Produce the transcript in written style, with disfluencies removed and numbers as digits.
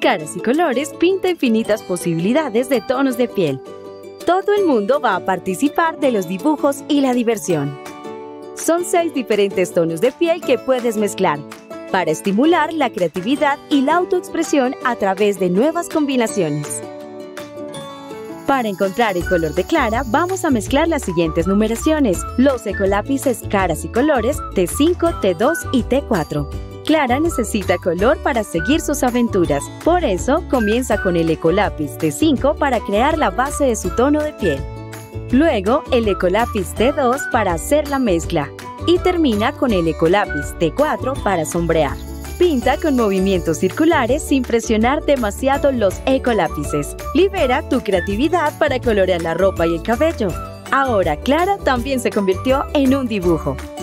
Caras y Colores pinta infinitas posibilidades de tonos de piel. Todo el mundo va a participar de los dibujos y la diversión. Son 6 diferentes tonos de piel que puedes mezclar para estimular la creatividad y la autoexpresión a través de nuevas combinaciones. Para encontrar el color de Clara, vamos a mezclar las siguientes numeraciones: los ecolápices Caras y Colores T5, T2 y T4. Clara necesita color para seguir sus aventuras, por eso comienza con el ecolápiz T5 para crear la base de su tono de piel. Luego el ecolápiz T2 para hacer la mezcla y termina con el ecolápiz T4 para sombrear. Pinta con movimientos circulares sin presionar demasiado los ecolápices. Libera tu creatividad para colorear la ropa y el cabello. Ahora Clara también se convirtió en un dibujo.